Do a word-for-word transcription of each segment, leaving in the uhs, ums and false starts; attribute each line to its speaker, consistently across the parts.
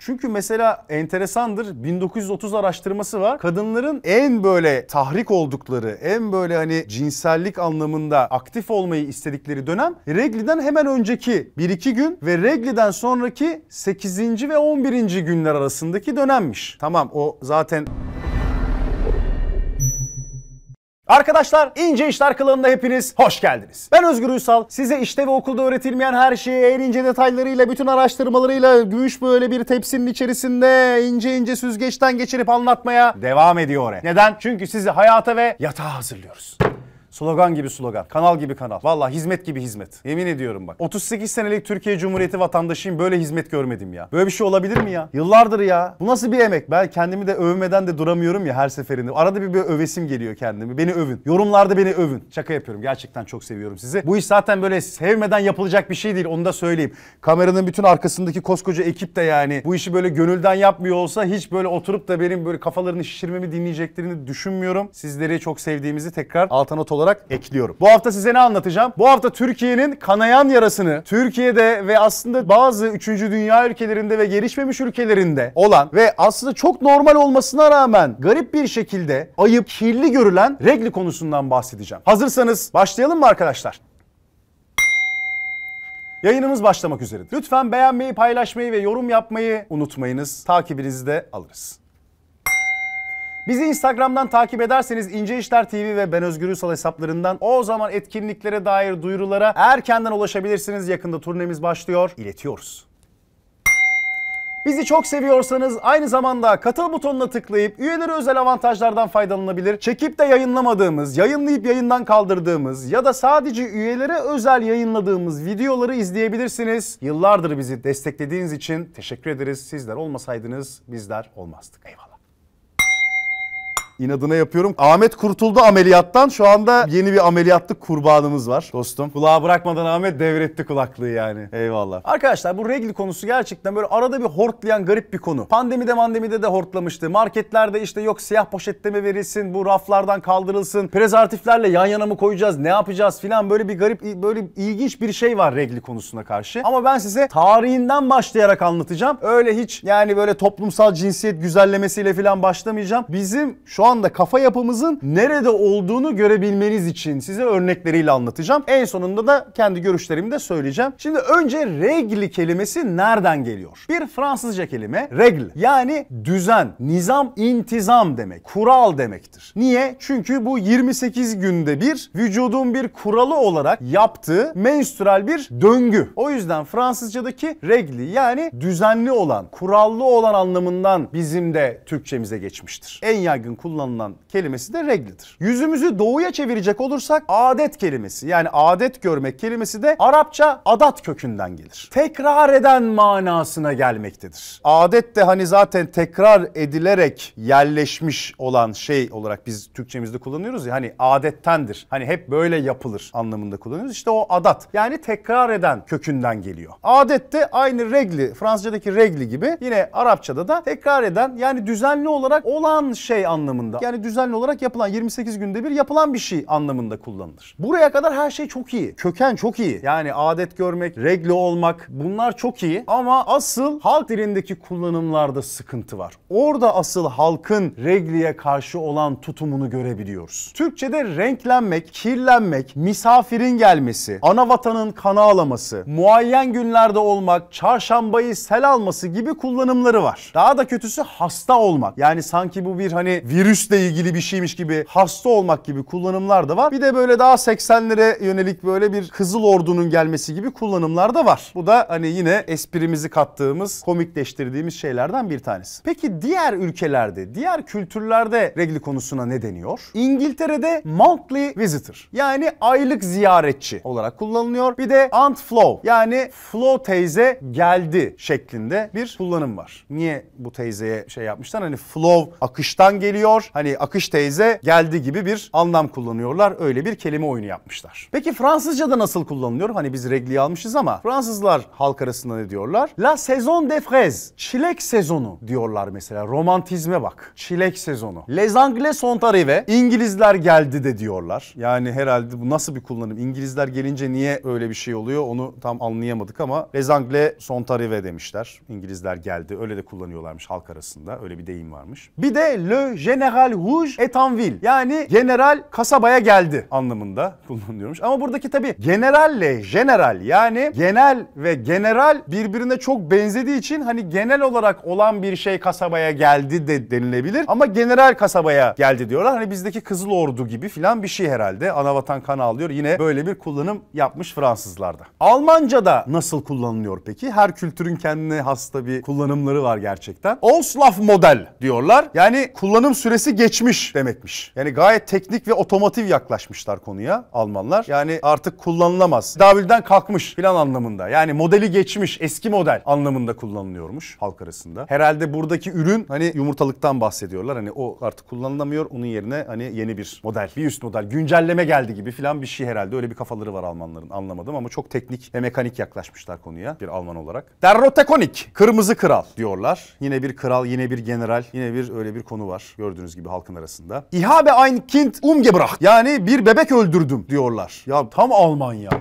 Speaker 1: Çünkü mesela enteresandır, bin dokuz yüz otuz araştırması var. Kadınların en böyle tahrik oldukları, en böyle hani cinsellik anlamında aktif olmayı istedikleri dönem regliden hemen önceki bir iki gün ve regliden sonraki sekizinci ve on birinci günler arasındaki dönemmiş. Tamam, o zaten... Arkadaşlar, İnce İşler Kılığı'nda hepiniz hoş geldiniz. Ben Özgür Uysal. Size işte ve okulda öğretilmeyen her şeyi en ince detaylarıyla, bütün araştırmalarıyla gümüş böyle bir tepsinin içerisinde ince ince süzgeçten geçirip anlatmaya devam ediyor. Neden? Çünkü sizi hayata ve yatağa hazırlıyoruz. Slogan gibi slogan, kanal gibi kanal. Vallahi hizmet gibi hizmet. Yemin ediyorum bak. otuz sekiz senelik Türkiye Cumhuriyeti vatandaşıyım, böyle hizmet görmedim ya. Böyle bir şey olabilir mi ya? Yıllardır ya. Bu nasıl bir emek? Ben kendimi de övmeden de duramıyorum ya her seferinde. Arada bir böyle övesim geliyor kendimi. Beni övün. Yorumlarda beni övün. Şaka yapıyorum. Gerçekten çok seviyorum sizi. Bu iş zaten böyle sevmeden yapılacak bir şey değil. Onu da söyleyeyim. Kameranın bütün arkasındaki koskoca ekip de yani bu işi böyle gönülden yapmıyor olsa hiç böyle oturup da benim böyle kafalarını şişirmemi dinleyeceklerini düşünmüyorum. Sizleri çok sevdiğimizi tekrar alta not olarak olarak ekliyorum. Bu hafta size ne anlatacağım? Bu hafta Türkiye'nin kanayan yarasını, Türkiye'de ve aslında bazı üçüncü dünya ülkelerinde ve gelişmemiş ülkelerinde olan ve aslında çok normal olmasına rağmen garip bir şekilde ayıp, kirli görülen regl konusundan bahsedeceğim. Hazırsanız başlayalım mı arkadaşlar? Yayınımız başlamak üzeredir. Lütfen beğenmeyi, paylaşmayı ve yorum yapmayı unutmayınız. Takibinizi de alırız. Bizi Instagram'dan takip ederseniz İnce İşler T V ve Ben Özgür Uysal hesaplarından o zaman etkinliklere dair duyurulara erkenden ulaşabilirsiniz. Yakında turnemiz başlıyor. İletiyoruz. Bizi çok seviyorsanız aynı zamanda katıl butonuna tıklayıp üyeleri özel avantajlardan faydalanabilir. Çekip de yayınlamadığımız, yayınlayıp yayından kaldırdığımız ya da sadece üyelere özel yayınladığımız videoları izleyebilirsiniz. Yıllardır bizi desteklediğiniz için teşekkür ederiz. Sizler olmasaydınız bizler olmazdık. Eyvallah. İnadına yapıyorum. Ahmet kurtuldu ameliyattan. Şu anda yeni bir ameliyatlık kurbanımız var dostum. Kulağı bırakmadan Ahmet devretti kulaklığı yani. Eyvallah. Arkadaşlar bu regl konusu gerçekten böyle arada bir hortlayan garip bir konu. Pandemide mandemide de hortlamıştı. Marketlerde işte yok siyah poşette mi verilsin, bu raflardan kaldırılsın, prezervatiflerle yan yana mı koyacağız, ne yapacağız filan, böyle bir garip, böyle ilginç bir şey var regl konusuna karşı. Ama ben size tarihinden başlayarak anlatacağım. Öyle hiç yani böyle toplumsal cinsiyet güzellemesiyle filan başlamayacağım. Bizim şu Şu anda kafa yapımızın nerede olduğunu görebilmeniz için size örnekleriyle anlatacağım. En sonunda da kendi görüşlerimi de söyleyeceğim. Şimdi önce regl kelimesi nereden geliyor? Bir Fransızca kelime regl, yani düzen, nizam, intizam demek. Kural demektir. Niye? Çünkü bu yirmi sekiz günde bir vücudun bir kuralı olarak yaptığı menstrüel bir döngü. O yüzden Fransızcadaki regl yani düzenli olan, kurallı olan anlamından bizim de Türkçemize geçmiştir. En yaygın kullanılan kullanılan kelimesi de reglidir. Yüzümüzü doğuya çevirecek olursak adet kelimesi, yani adet görmek kelimesi de Arapça adat kökünden gelir. Tekrar eden manasına gelmektedir. Adet de hani zaten tekrar edilerek yerleşmiş olan şey olarak biz Türkçemizde kullanıyoruz ya, hani adettendir. Hani hep böyle yapılır anlamında kullanıyoruz. İşte o adat, yani tekrar eden kökünden geliyor. Adet de aynı regli, Fransızcadaki regli gibi yine Arapçada da tekrar eden, yani düzenli olarak olan şey anlamında. Yani düzenli olarak yapılan, yirmi sekiz günde bir yapılan bir şey anlamında kullanılır. Buraya kadar her şey çok iyi. Köken çok iyi. Yani adet görmek, regl olmak, bunlar çok iyi. Ama asıl halk dilindeki kullanımlarda sıkıntı var. Orada asıl halkın regliye karşı olan tutumunu görebiliyoruz. Türkçede renklenmek, kirlenmek, misafirin gelmesi, ana vatanın kan ağlaması, muayyen günlerde olmak, çarşambayı sel alması gibi kullanımları var. Daha da kötüsü hasta olmak. Yani sanki bu bir hani virüsle ilgili bir şeymiş gibi, hasta olmak gibi kullanımlar da var. Bir de böyle daha seksenlere yönelik böyle bir Kızıl Ordu'nun gelmesi gibi kullanımlar da var. Bu da hani yine esprimizi kattığımız, komikleştirdiğimiz şeylerden bir tanesi. Peki diğer ülkelerde, diğer kültürlerde regl konusuna ne deniyor? İngiltere'de monthly visitor, yani aylık ziyaretçi olarak kullanılıyor. Bir de Aunt Flo, yani Flo teyze geldi şeklinde bir kullanım var. Niye bu teyzeye şey yapmışlar? Hani flow akıştan geliyor. geliyor. Hani akış teyze geldi gibi bir anlam kullanıyorlar. Öyle bir kelime oyunu yapmışlar. Peki Fransızca'da nasıl kullanılıyor? Hani biz regliyi almışız ama Fransızlar halk arasında ne diyorlar? La saison des fraises. Çilek sezonu diyorlar mesela. Romantizme bak. Çilek sezonu. Les Anglais sont arrivés. İngilizler geldi de diyorlar. Yani herhalde bu nasıl bir kullanım? İngilizler gelince niye öyle bir şey oluyor? Onu tam anlayamadık ama Les Anglais sont arrivés demişler. İngilizler geldi. Öyle de kullanıyorlarmış halk arasında. Öyle bir deyim varmış. Bir de Le Général Rouge est en ville. Yani general kasabaya geldi anlamında kullanılıyormuş. Ama buradaki tabii generalle general yani genel ve general birbirine çok benzediği için hani genel olarak olan bir şey kasabaya geldi de denilebilir. Ama general kasabaya geldi diyorlar. Hani bizdeki Kızıl Ordu gibi filan bir şey herhalde. Anavatan kan ağlıyor. Yine böyle bir kullanım yapmış Fransızlarda. Almanca'da nasıl kullanılıyor peki? Her kültürün kendine hasta bir kullanımları var gerçekten. Auslauf model diyorlar. Yani kullanım süresi geçmiş demekmiş. Yani gayet teknik ve otomotiv yaklaşmışlar konuya Almanlar. Yani artık kullanılamaz. Tedavülden kalkmış filan anlamında. Yani modeli geçmiş, eski model anlamında kullanılıyormuş halk arasında. Herhalde buradaki ürün hani yumurtalıktan bahsediyorlar. Hani o artık kullanılamıyor. Onun yerine hani yeni bir model, bir üst model, güncelleme geldi gibi filan bir şey herhalde. Öyle bir kafaları var Almanların. Anlamadım ama çok teknik ve mekanik yaklaşmışlar konuya bir Alman olarak. Der Rote König, kırmızı kral diyorlar. Yine bir kral, yine bir general, yine bir öyle bir konu var. Gördüğünüz gibi halkın arasında. Ich habe ein Kind umgebracht. Yani bir bebek öldürdüm diyorlar. Ya tam Alman ya.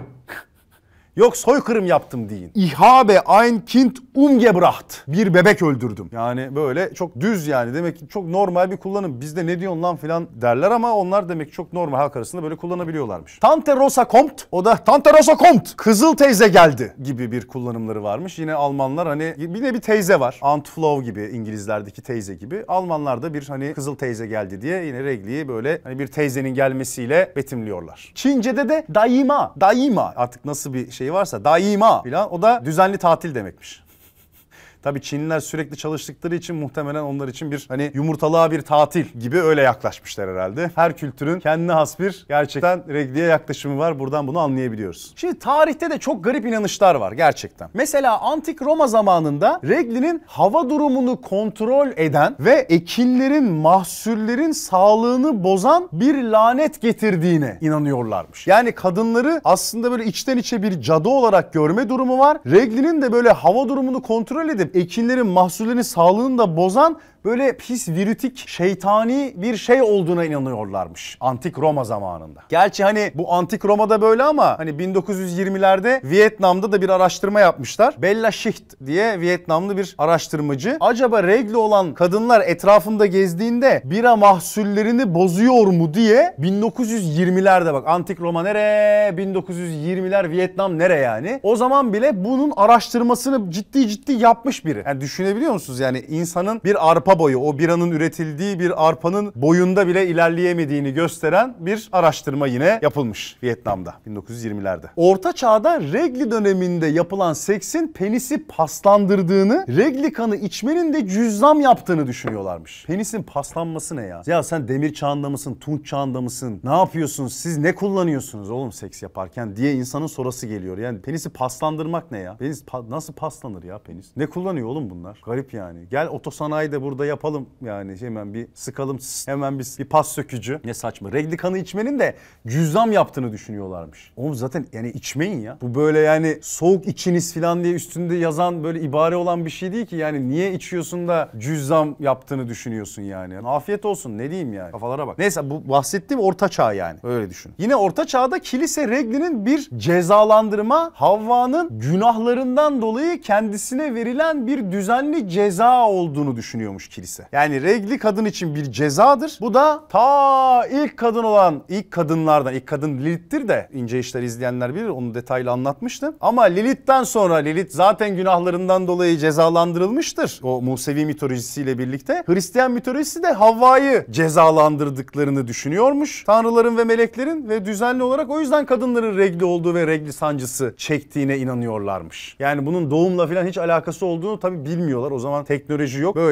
Speaker 1: Yok soykırım yaptım deyin. Ich habe ein Kind umgebracht. Bir bebek öldürdüm. Yani böyle çok düz yani. Demek ki çok normal bir kullanım. Bizde ne diyorsun lan filan derler ama onlar demek ki çok normal halk arasında böyle kullanabiliyorlarmış. Tante Rosa kommt. O da Tante Rosa kommt. Kızıl teyze geldi gibi bir kullanımları varmış. Yine Almanlar hani yine bir teyze var. Aunt Flo gibi İngilizlerdeki teyze gibi. Almanlar da bir hani kızıl teyze geldi diye yine regliyi böyle hani bir teyzenin gelmesiyle betimliyorlar. Çince'de de daima. Daima. Artık nasıl bir şey varsa daima filan o da düzenli tatil demekmiş. Tabii Çinliler sürekli çalıştıkları için muhtemelen onlar için bir hani yumurtalığa bir tatil gibi öyle yaklaşmışlar herhalde. Her kültürün kendine has bir gerçekten regliye yaklaşımı var. Buradan bunu anlayabiliyoruz. Şimdi tarihte de çok garip inanışlar var gerçekten. Mesela Antik Roma zamanında reglinin hava durumunu kontrol eden ve ekinlerin, mahsullerin sağlığını bozan bir lanet getirdiğine inanıyorlarmış. Yani kadınları aslında böyle içten içe bir cadı olarak görme durumu var. Reglinin de böyle hava durumunu kontrol edip ekinlerin, mahsullerin sağlığını da bozan böyle pis, virütik, şeytani bir şey olduğuna inanıyorlarmış Antik Roma zamanında. Gerçi hani bu Antik Roma'da böyle ama hani bin dokuz yüz yirmilerde Vietnam'da da bir araştırma yapmışlar. Bella Schicht diye Vietnamlı bir araştırmacı. Acaba regl olan kadınlar etrafında gezdiğinde bira mahsullerini bozuyor mu diye bin dokuz yüz yirmilerde bak Antik Roma nere? bin dokuz yüz yirmiler Vietnam nere yani? O zaman bile bunun araştırmasını ciddi ciddi yapmış biri. Yani düşünebiliyor musunuz? Yani insanın bir arpa boyu, o biranın üretildiği bir arpanın boyunda bile ilerleyemediğini gösteren bir araştırma yine yapılmış Vietnam'da bin dokuz yüz yirmilerde. Orta Çağ'da regli döneminde yapılan seksin penisi paslandırdığını, regli kanı içmenin de cüzzam yaptığını düşünüyorlarmış. Penisin paslanması ne ya? Ya sen demir çağında mısın, tunç çağında mısın? Ne yapıyorsunuz? Siz ne kullanıyorsunuz oğlum seks yaparken diye insanın sorası geliyor. Yani penisi paslandırmak ne ya? Penis pa- nasıl paslanır ya penis? Ne kullanıyor oğlum bunlar? Garip yani. Gel otosanayide burada yapalım yani hemen bir sıkalım hemen bir, bir pas sökücü. Ne saçma. Regli kanı içmenin de cüzzam yaptığını düşünüyorlarmış. Oğlum zaten yani içmeyin ya. Bu böyle yani soğuk içiniz falan diye üstünde yazan böyle ibare olan bir şey değil ki. Yani niye içiyorsun da cüzzam yaptığını düşünüyorsun yani. Afiyet olsun ne diyeyim yani. Kafalara bak. Neyse bu bahsettiğim Orta Çağ yani. Öyle düşün. Yine Orta Çağ'da kilise reglinin bir cezalandırma, Havva'nın günahlarından dolayı kendisine verilen bir düzenli ceza olduğunu düşünüyormuş kilise. Yani regli kadın için bir cezadır. Bu da ta ilk kadın olan ilk kadınlardan, ilk kadın Lilith'tir de ince işler izleyenler bilir onu detaylı anlatmıştım. Ama Lilith'ten sonra Lilith zaten günahlarından dolayı cezalandırılmıştır. O Musevi mitolojisiyle birlikte. Hristiyan mitolojisi de Havva'yı cezalandırdıklarını düşünüyormuş. Tanrıların ve meleklerin ve düzenli olarak o yüzden kadınların regli olduğu ve regli sancısı çektiğine inanıyorlarmış. Yani bunun doğumla falan hiç alakası olduğunu tabii bilmiyorlar. O zaman teknoloji yok. Böyle bir şey.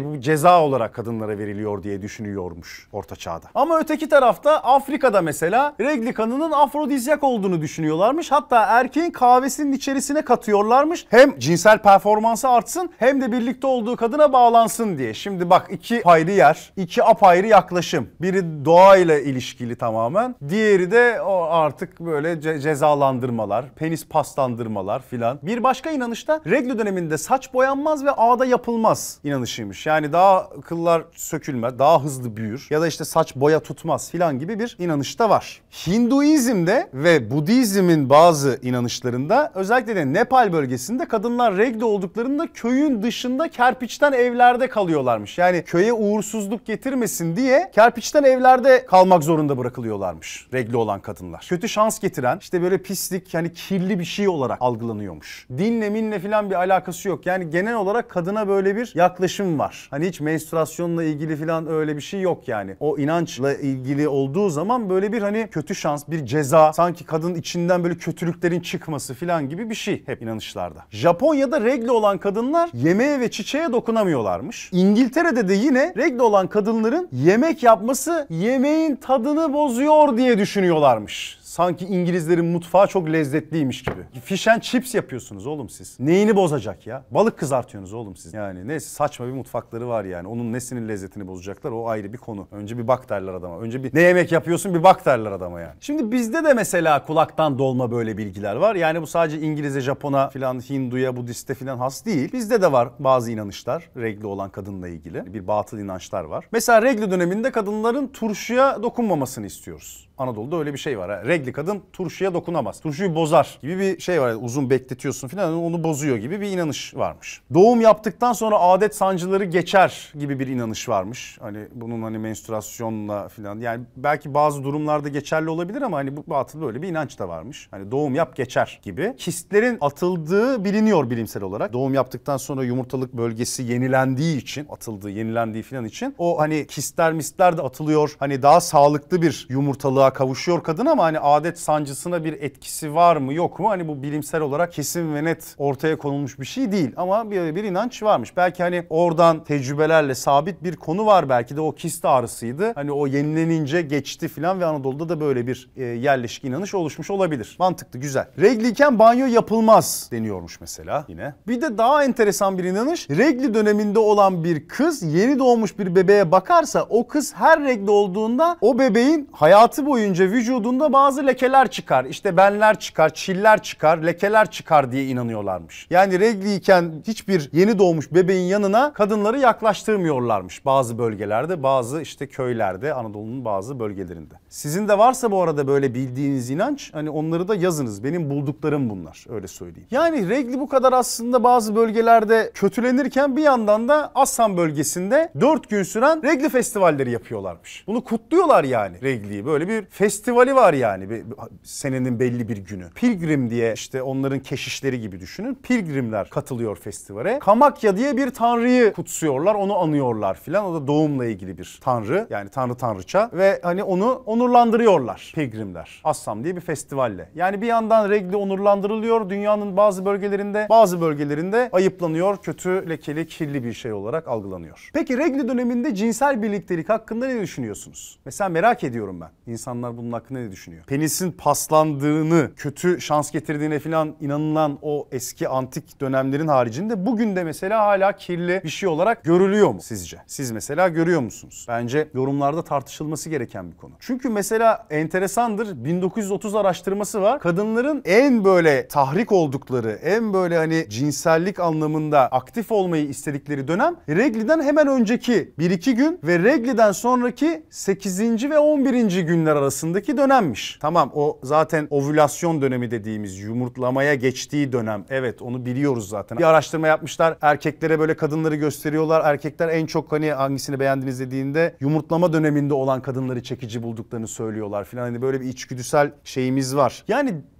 Speaker 1: şey, bu ceza olarak kadınlara veriliyor diye düşünüyormuş Orta Çağ'da. Ama öteki tarafta Afrika'da mesela regli kanının afrodizyak olduğunu düşünüyorlarmış. Hatta erkeğin kahvesinin içerisine katıyorlarmış. Hem cinsel performansı artsın hem de birlikte olduğu kadına bağlansın diye. Şimdi bak, iki ayrı yer, iki apayrı yaklaşım. Biri doğayla ilişkili tamamen. Diğeri de o artık böyle ce- cezalandırmalar, penis paslandırmalar filan. Bir başka inanışta regl döneminde saç boyanmaz ve ağda yapılmaz inanışıymış. Yani daha kıllar sökülmez, daha hızlı büyür ya da işte saç boya tutmaz filan gibi bir inanış da var. Hinduizm'de ve Budizm'in bazı inanışlarında, özellikle de Nepal bölgesinde kadınlar regl olduklarında köyün dışında kerpiçten evlerde kalıyorlarmış. Yani köye uğursuzluk getirmesin diye kerpiçten evlerde kalmak zorunda bırakılıyorlarmış regl olan kadınlar. Kötü şans getiren, işte böyle pislik, hani kirli bir şey olarak algılanıyormuş. Dinle minle filan bir alakası yok. Yani genel olarak kadına böyle bir yaklaşım var. Hani hiç menstruasyonla ilgili filan öyle bir şey yok yani. O inançla ilgili olduğu zaman böyle bir hani kötü şans, bir ceza, sanki kadının içinden böyle kötülüklerin çıkması filan gibi bir şey hep inanışlarda. Japonya'da regl olan kadınlar yemeğe ve çiçeğe dokunamıyorlarmış. İngiltere'de de yine regl olan kadınların yemek yapması yemeğin tadını bozuyor diye düşünüyorlarmış. Sanki İngilizlerin mutfağı çok lezzetliymiş gibi. Fish and chips yapıyorsunuz oğlum siz. Neyini bozacak ya? Balık kızartıyorsunuz oğlum siz. Yani neyse, saçma bir mutfakları var yani. Onun nesinin lezzetini bozacaklar, o ayrı bir konu. Önce bir bak derler adama. Önce bir ne yemek yapıyorsun bir bak derler adama yani. Şimdi bizde de mesela kulaktan dolma böyle bilgiler var. Yani bu sadece İngiliz'e, Japon'a filan, Hindu'ya, Budist'e filan has değil. Bizde de var bazı inanışlar regl olan kadınla ilgili. Bir batıl inançlar var. Mesela regl döneminde kadınların turşuya dokunmamasını istiyoruz. Anadolu'da öyle bir şey var. Ha. Regli kadın turşuya dokunamaz. Turşuyu bozar gibi bir şey var. Uzun bekletiyorsun falan, onu bozuyor gibi bir inanış varmış. Doğum yaptıktan sonra adet sancıları geçer gibi bir inanış varmış. Hani bunun hani menstruasyonla falan, yani belki bazı durumlarda geçerli olabilir ama hani bu batıl böyle bir inanç da varmış. Hani doğum yap geçer gibi. Kistlerin atıldığı biliniyor bilimsel olarak. Doğum yaptıktan sonra yumurtalık bölgesi yenilendiği için, atıldığı, yenilendiği falan için o hani kistler mistler de atılıyor. Hani daha sağlıklı bir yumurtalığa kavuşuyor kadın, ama hani adet sancısına bir etkisi var mı yok mu? Hani bu bilimsel olarak kesin ve net ortaya konulmuş bir şey değil. Ama bir, bir inanç varmış. Belki hani oradan tecrübelerle sabit bir konu var. Belki de o kist ağrısıydı. Hani o yenilenince geçti falan ve Anadolu'da da böyle bir e, yerleşik inanış oluşmuş olabilir. Mantıklı, güzel. Regliyken banyo yapılmaz deniyormuş mesela yine. Bir de daha enteresan bir inanış. Regli döneminde olan bir kız yeni doğmuş bir bebeğe bakarsa, o kız her regli olduğunda o bebeğin hayatı boyunca vücudunda bazı lekeler çıkar. İşte benler çıkar, çiller çıkar, lekeler çıkar diye inanıyorlarmış. Yani regliyken hiçbir yeni doğmuş bebeğin yanına kadınları yaklaştırmıyorlarmış bazı bölgelerde, bazı işte köylerde, Anadolu'nun bazı bölgelerinde. Sizin de varsa bu arada böyle bildiğiniz inanç, hani onları da yazınız. Benim bulduklarım bunlar, öyle söyleyeyim. Yani regli bu kadar aslında bazı bölgelerde kötülenirken bir yandan da Assam bölgesinde dört gün süren regli festivalleri yapıyorlarmış. Bunu kutluyorlar yani, regliyi. Böyle bir festivali var yani, bir, senenin belli bir günü. Pilgrim diye, işte onların keşişleri gibi düşünün. Pilgrimler katılıyor festivale. Kamakya diye bir tanrıyı kutsuyorlar, onu anıyorlar filan. O da doğumla ilgili bir tanrı, yani tanrı tanrıça ve hani onu onurlandırıyorlar pilgrimler. Assam diye bir festivalle. Yani bir yandan regli onurlandırılıyor dünyanın bazı bölgelerinde, bazı bölgelerinde ayıplanıyor, kötü, lekeli, kirli bir şey olarak algılanıyor. Peki regli döneminde cinsel birliktelik hakkında ne düşünüyorsunuz? Mesela merak ediyorum ben. İnsanlar bunun hakkında ne düşünüyor? Penisin paslandığını, kötü şans getirdiğine falan inanılan o eski antik dönemlerin haricinde bugün de mesela hala kirli bir şey olarak görülüyor mu sizce? Siz mesela görüyor musunuz? Bence yorumlarda tartışılması gereken bir konu. Çünkü mesela enteresandır, bin dokuz yüz otuz araştırması var. Kadınların en böyle tahrik oldukları, en böyle hani cinsellik anlamında aktif olmayı istedikleri dönem regliden hemen önceki bir iki gün ve regliden sonraki sekizinci ve on birinci günler arasındaki dönemmiş. Tamam, o zaten ovülasyon dönemi dediğimiz, yumurtlamaya geçtiği dönem. Evet, onu biliyoruz zaten. Bir araştırma yapmışlar. Erkeklere böyle kadınları gösteriyorlar. Erkekler en çok hani hangisini beğendiniz dediğinde yumurtlama döneminde olan kadınları çekici bulduklarını söylüyorlar filan. Hani böyle bir içgüdüsel şeyimiz var. Yani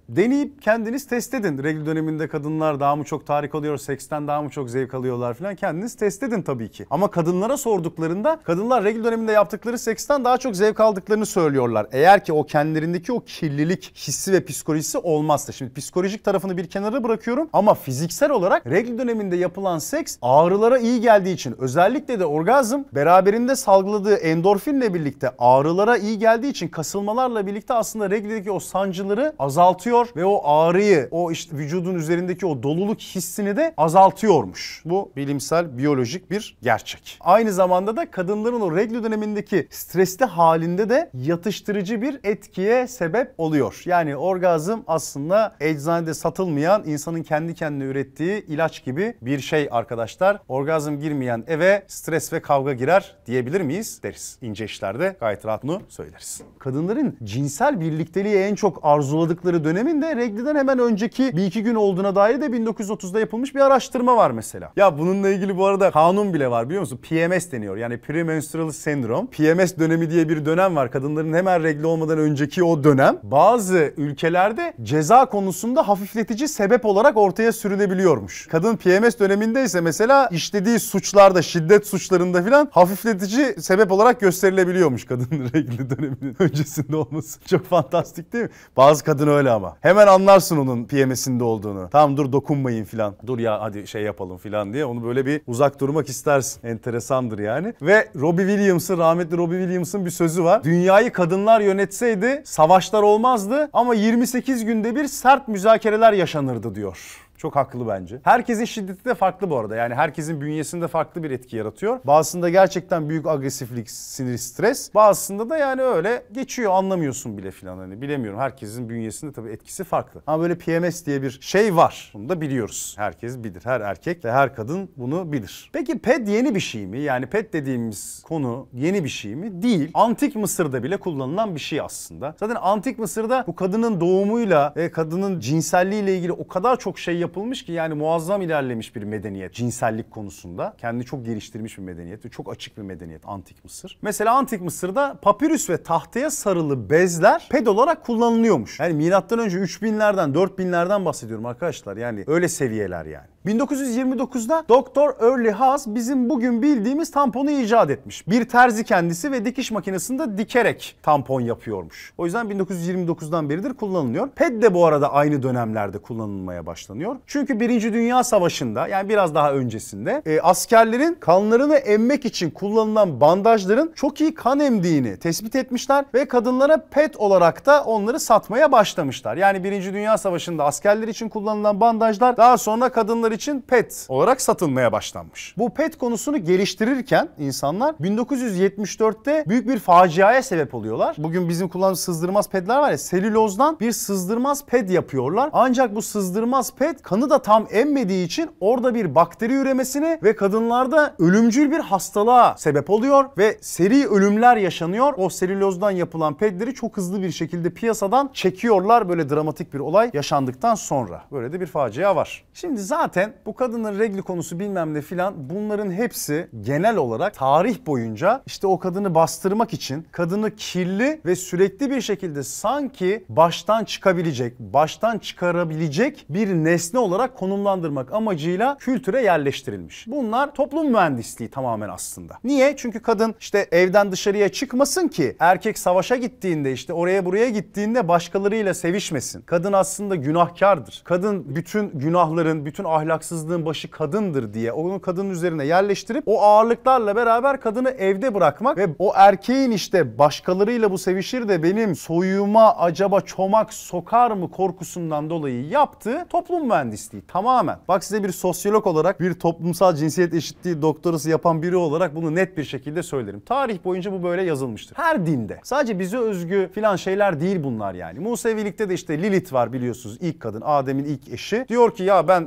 Speaker 1: deneyip kendiniz test edin. Regl döneminde kadınlar daha mı çok tahrik oluyor, seksten daha mı çok zevk alıyorlar falan, kendiniz test edin tabii ki. Ama kadınlara sorduklarında kadınlar regl döneminde yaptıkları seksten daha çok zevk aldıklarını söylüyorlar. Eğer ki o kendilerindeki o kirlilik hissi ve psikolojisi olmazsa. Şimdi psikolojik tarafını bir kenara bırakıyorum ama fiziksel olarak regl döneminde yapılan seks ağrılara iyi geldiği için, özellikle de orgazm beraberinde salgıladığı endorfinle birlikte ağrılara iyi geldiği için, kasılmalarla birlikte aslında regldeki o sancıları azaltıyor ve o ağrıyı, o işte vücudun üzerindeki o doluluk hissini de azaltıyormuş. Bu bilimsel, biyolojik bir gerçek. Aynı zamanda da kadınların o regl dönemindeki stresli halinde de yatıştırıcı bir etkiye sebep oluyor. Yani orgazm aslında eczanede satılmayan, insanın kendi kendine ürettiği ilaç gibi bir şey arkadaşlar. Orgazm girmeyen eve stres ve kavga girer diyebilir miyiz? Deriz. İnce işlerde gayet rahat bunu söyleriz. Kadınların cinsel birlikteliği en çok arzuladıkları dönemin de regliden hemen önceki bir iki gün olduğuna dair de bin dokuz yüz otuzda yapılmış bir araştırma var mesela. Ya bununla ilgili bu arada kanun bile var, biliyor musun? P M S deniyor. Yani premenstrual sendrom. P M S dönemi diye bir dönem var. Kadınların hemen regli olmadan önceki o dönem bazı ülkelerde ceza konusunda hafifletici sebep olarak ortaya sürülebiliyormuş. Kadın P M S dönemindeyse mesela işlediği suçlarda, şiddet suçlarında filan hafifletici sebep olarak gösterilebiliyormuş kadının regli döneminin öncesinde olması. Çok fantastik değil mi? Bazı kadın öyle ama. Hemen anlarsın onun P M S'inde olduğunu. Tamam dur dokunmayın filan. Dur ya hadi şey yapalım filan diye onu böyle bir uzak durmak istersin. Enteresandır yani. Ve Robbie Williams'ın, rahmetli Robbie Williams'ın bir sözü var. Dünyayı kadınlar yönetseydi savaşlar olmazdı ama yirmi sekiz günde bir sert müzakereler yaşanırdı diyor. Çok haklı bence. Herkesin şiddeti de farklı bu arada. Yani herkesin bünyesinde farklı bir etki yaratıyor. Bazısında gerçekten büyük agresiflik, sinir, stres. Bazısında da yani öyle geçiyor, anlamıyorsun bile filan. Hani bilemiyorum. Herkesin bünyesinde tabii etkisi farklı. Ama böyle P M S diye bir şey var. Bunu da biliyoruz. Herkes bilir. Her erkek ve her kadın bunu bilir. Peki P E D yeni bir şey mi? Yani P E D dediğimiz konu yeni bir şey mi? Değil. Antik Mısır'da bile kullanılan bir şey aslında. Zaten Antik Mısır'da bu kadının doğumuyla ve kadının cinselliğiyle ilgili o kadar çok şey yapılmış ki, yani muazzam ilerlemiş bir medeniyet cinsellik konusunda. Kendini çok geliştirmiş bir medeniyet ve çok açık bir medeniyet Antik Mısır. Mesela Antik Mısır'da papirüs ve tahtaya sarılı bezler P E D olarak kullanılıyormuş. Yani milattan önce üç binlerden dört binlerden bahsediyorum arkadaşlar. Yani öyle seviyeler yani. bin dokuz yüz yirmi dokuzda Doktor Early Haas bizim bugün bildiğimiz tamponu icat etmiş. Bir terzi kendisi ve dikiş makinesinde dikerek tampon yapıyormuş. O yüzden bin dokuz yüz yirmi dokuzdan beridir kullanılıyor. P E D de bu arada aynı dönemlerde kullanılmaya başlanıyor. Çünkü Birinci Dünya Savaşı'nda, yani biraz daha öncesinde e, askerlerin kanlarını emmek için kullanılan bandajların çok iyi kan emdiğini tespit etmişler ve kadınlara P E D olarak da onları satmaya başlamışlar. Yani Birinci Dünya Savaşı'nda askerler için kullanılan bandajlar daha sonra kadınlar için P E D olarak satılmaya başlanmış. Bu P E D konusunu geliştirirken insanlar bin dokuz yüz yetmiş dörtte büyük bir faciaya sebep oluyorlar. Bugün bizim kullandığımız sızdırmaz P E D'ler var ya, selülozdan bir sızdırmaz P E D yapıyorlar. Ancak bu sızdırmaz P E D kanı da tam emmediği için orada bir bakteri üremesine ve kadınlarda ölümcül bir hastalığa sebep oluyor ve seri ölümler yaşanıyor. O selülozdan yapılan P E D'leri çok hızlı bir şekilde piyasadan çekiyorlar, böyle dramatik bir olay yaşandıktan sonra. Böyle de bir facia var. Şimdi zaten bu kadının regli konusu bilmem ne filan, bunların hepsi genel olarak tarih boyunca işte o kadını bastırmak için kadını kirli ve sürekli bir şekilde sanki baştan çıkabilecek, baştan çıkarabilecek bir nesne olarak konumlandırmak amacıyla kültüre yerleştirilmiş. Bunlar toplum mühendisliği tamamen aslında. Niye? Çünkü kadın işte evden dışarıya çıkmasın ki erkek savaşa gittiğinde, işte oraya buraya gittiğinde başkalarıyla sevişmesin. Kadın aslında günahkardır. Kadın bütün günahların, bütün ahlaksızlığın başı kadındır diye onu kadının üzerine yerleştirip o ağırlıklarla beraber kadını evde bırakmak ve o erkeğin işte başkalarıyla bu sevişir de benim soyuma acaba çomak sokar mı korkusundan dolayı yaptığı toplum mühendisliği tamamen. Bak size bir sosyolog olarak, bir toplumsal cinsiyet eşitliği doktorası yapan biri olarak bunu net bir şekilde söylerim. Tarih boyunca bu böyle yazılmıştır. Her dinde. Sadece bize özgü filan şeyler değil bunlar yani. Musevilikte de işte Lilith var biliyorsunuz, ilk kadın, Adem'in ilk eşi. Diyor ki ya ben kardeşim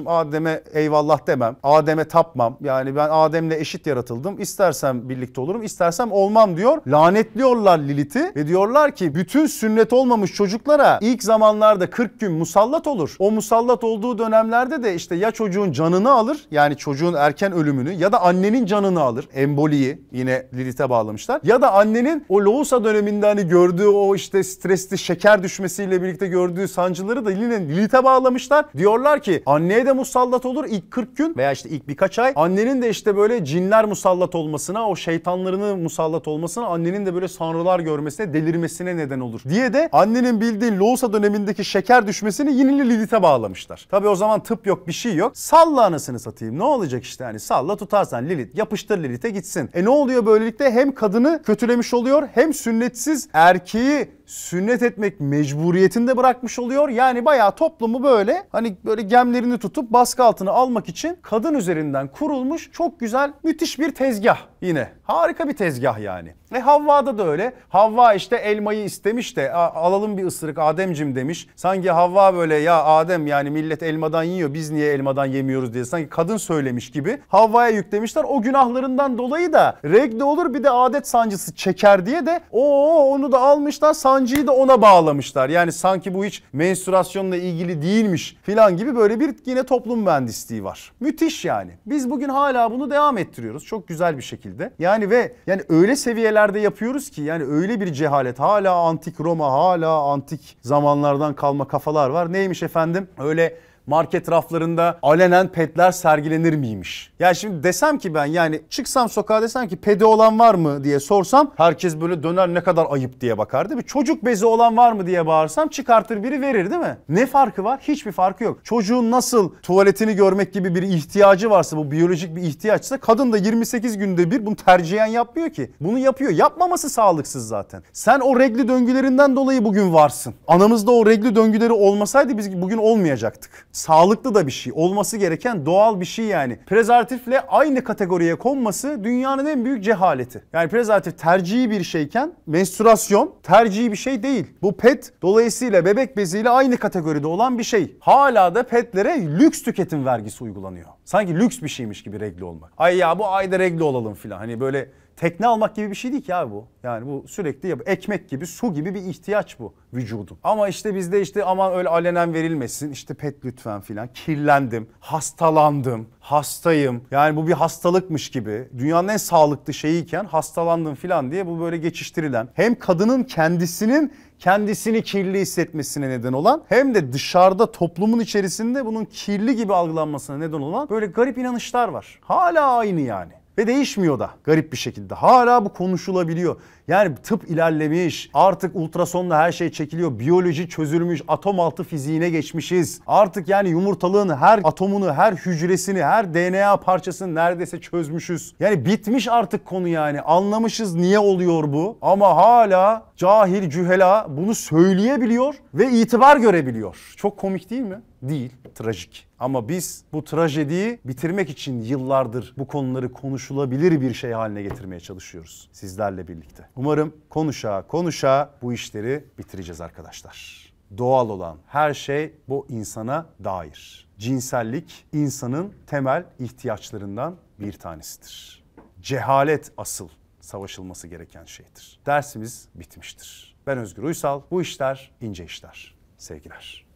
Speaker 1: kardeşim Adem'e eyvallah demem. Adem'e tapmam. Yani ben Adem'le eşit yaratıldım. İstersem birlikte olurum, istersem olmam diyor. Lanetliyorlar Lilith'i ve diyorlar ki bütün sünnet olmamış çocuklara ilk zamanlarda kırk gün musallat olur. O musallat olduğu dönemlerde de işte ya çocuğun canını alır, yani çocuğun erken ölümünü, ya da annenin canını alır. Emboliyi yine Lilith'e bağlamışlar. Ya da annenin o lohusa döneminde hani gördüğü o işte stresli şeker düşmesiyle birlikte gördüğü sancıları da Lilith'e bağlamışlar. Diyorlar ki anneye de musallat olur ilk kırk gün veya işte ilk birkaç ay. Annenin de işte böyle cinler musallat olmasına, o şeytanlarını musallat olmasına, annenin de böyle sanrılar görmesine, delirmesine neden olur diye de annenin bildiğin lohusa dönemindeki şeker düşmesini yine Lilith'e bağlamışlar. Tabii o zaman tıp yok, bir şey yok. Salla anasını satayım. Ne olacak işte hani, salla tutarsan Lilith, yapıştır Lilith'e gitsin. E ne oluyor böylelikle? Hem kadını kötülemiş oluyor, hem sünnetsiz erkeği sünnet etmek mecburiyetinde bırakmış oluyor. Yani bayağı toplumu böyle hani böyle gemlerini tutup baskı altına almak için kadın üzerinden kurulmuş çok güzel, müthiş bir tezgah yine. Harika bir tezgah yani. E Havva'da da öyle. Havva işte elmayı istemiş de alalım bir ısırık Ademcim demiş. Sanki Havva böyle ya Adem yani millet elmadan yiyor, biz niye elmadan yemiyoruz diye sanki kadın söylemiş gibi Havva'ya yüklemişler. O günahlarından dolayı da regle olur, bir de adet sancısı çeker diye de o onu da almışlar, sancıyı da ona bağlamışlar. Yani sanki bu hiç menstruasyonla ilgili değilmiş filan gibi böyle bir yine toplum mühendisliği var. Müthiş yani. Biz bugün hala bunu devam ettiriyoruz çok güzel bir şekilde. Yani ve yani öyle seviyelerde yapıyoruz ki yani öyle bir cehalet, hala antik Roma, hala antik zamanlardan kalma kafalar var. Neymiş efendim? Öyle market raflarında alenen petler sergilenir miymiş? Ya şimdi desem ki ben, yani çıksam sokağa desem ki pedi olan var mı diye sorsam herkes böyle döner, ne kadar ayıp diye bakar değil mi? Çocuk bezi olan var mı diye bağırsam çıkartır biri verir değil mi? Ne farkı var? Hiçbir farkı yok. Çocuğun nasıl tuvaletini görmek gibi bir ihtiyacı varsa, bu biyolojik bir ihtiyaçsa, kadın da yirmi sekiz günde bir bunu tercihen yapmıyor ki. Bunu yapıyor. Yapmaması sağlıksız zaten. Sen o regli döngülerinden dolayı bugün varsın. Anamızda o regli döngüleri olmasaydı biz bugün olmayacaktık. Sağlıklı da bir şey. Olması gereken doğal bir şey yani. Prezervatifle aynı kategoriye konması dünyanın en büyük cehaleti. Yani prezervatif tercihi bir şeyken menstrüasyon tercihi bir şey değil. Bu pet dolayısıyla bebek beziyle aynı kategoride olan bir şey. Hala da petlere lüks tüketim vergisi uygulanıyor. Sanki lüks bir şeymiş gibi regli olmak. Ay ya bu ayda regli olalım filan. Hani böyle tekne almak gibi bir şey değil ki abi bu. Yani bu sürekli yap, ekmek gibi, su gibi bir ihtiyaç bu vücudun. Ama işte bizde işte aman öyle alenen verilmesin, işte pet lütfen filan. Kirlendim, hastalandım, hastayım. Yani bu bir hastalıkmış gibi. Dünyanın en sağlıklı şeyiyken hastalandım filan diye bu böyle geçiştirilen. Hem kadının kendisinin kendisini kirli hissetmesine neden olan, hem de dışarıda toplumun içerisinde bunun kirli gibi algılanmasına neden olan böyle garip inanışlar var. Hala aynı yani. Ve değişmiyor da garip bir şekilde. Hala bu konuşulabiliyor. Yani tıp ilerlemiş. Artık ultrasonla her şey çekiliyor. Biyoloji çözülmüş. Atom altı fiziğine geçmişiz. Artık yani yumurtalığın her atomunu, her hücresini, her D N A parçasını neredeyse çözmüşüz. Yani bitmiş artık konu yani. Anlamışız niye oluyor bu. Ama hala cahil cühela bunu söyleyebiliyor ve itibar görebiliyor. Çok komik değil mi? Değil. Trajik. Ama biz bu trajediyi bitirmek için yıllardır bu konuları konuşulabilir bir şey haline getirmeye çalışıyoruz sizlerle birlikte. Umarım konuşa konuşa bu işleri bitireceğiz arkadaşlar. Doğal olan her şey bu insana dair. Cinsellik insanın temel ihtiyaçlarından bir tanesidir. Cehalet asıl savaşılması gereken şeydir. Dersimiz bitmiştir. Ben Özgür Uysal. Bu işler ince işler. Sevgiler.